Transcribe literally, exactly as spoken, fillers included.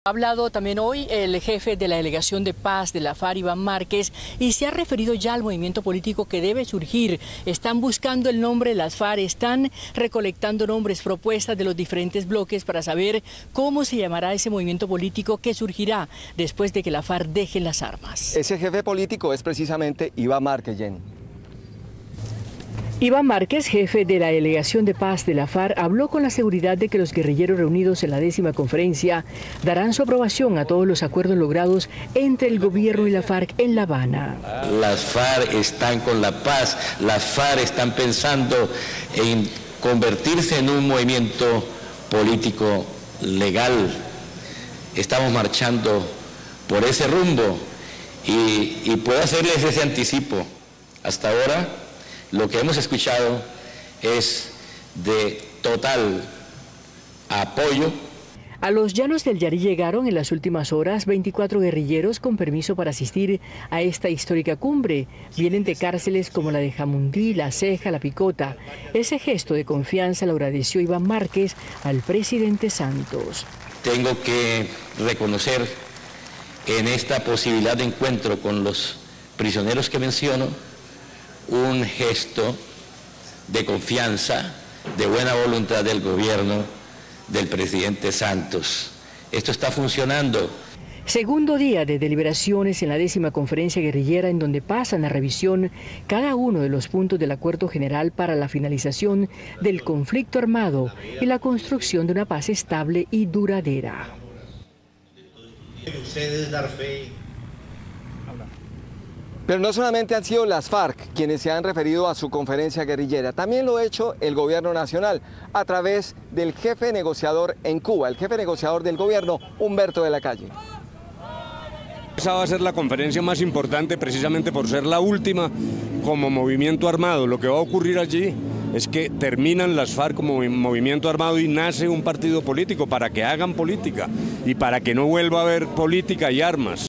Ha hablado también hoy el jefe de la Delegación de Paz de la FARC, Iván Márquez, y se ha referido ya al movimiento político que debe surgir. Están buscando el nombre de las FARC, están recolectando nombres, propuestas de los diferentes bloques para saber cómo se llamará ese movimiento político que surgirá después de que la FARC deje las armas. Ese jefe político es precisamente Iván Márquez, Jenny. Iván Márquez, jefe de la Delegación de Paz de la FARC, habló con la seguridad de que los guerrilleros reunidos en la décima conferencia darán su aprobación a todos los acuerdos logrados entre el gobierno y la FARC en La Habana. Las FARC están con la paz, las FARC están pensando en convertirse en un movimiento político legal. Estamos marchando por ese rumbo y, y puedo hacerles ese anticipo. Hasta ahora, lo que hemos escuchado es de total apoyo. A los llanos del Yarí llegaron en las últimas horas veinticuatro guerrilleros con permiso para asistir a esta histórica cumbre. Vienen de cárceles como la de Jamundí, La Ceja, La Picota. Ese gesto de confianza lo agradeció Iván Márquez al presidente Santos. Tengo que reconocer en esta posibilidad de encuentro con los prisioneros que menciono un gesto de confianza, de buena voluntad del gobierno del presidente Santos. Esto está funcionando. Segundo día de deliberaciones en la décima conferencia guerrillera, en donde pasan a revisión cada uno de los puntos del acuerdo general para la finalización del conflicto armado y la construcción de una paz estable y duradera. Pero no solamente han sido las FARC quienes se han referido a su conferencia guerrillera, también lo ha hecho el gobierno nacional a través del jefe negociador en Cuba, el jefe negociador del gobierno, Humberto de la Calle. Esa va a ser la conferencia más importante precisamente por ser la última como movimiento armado. Lo que va a ocurrir allí es que terminan las FARC como movimiento armado y nace un partido político para que hagan política y para que no vuelva a haber política y armas.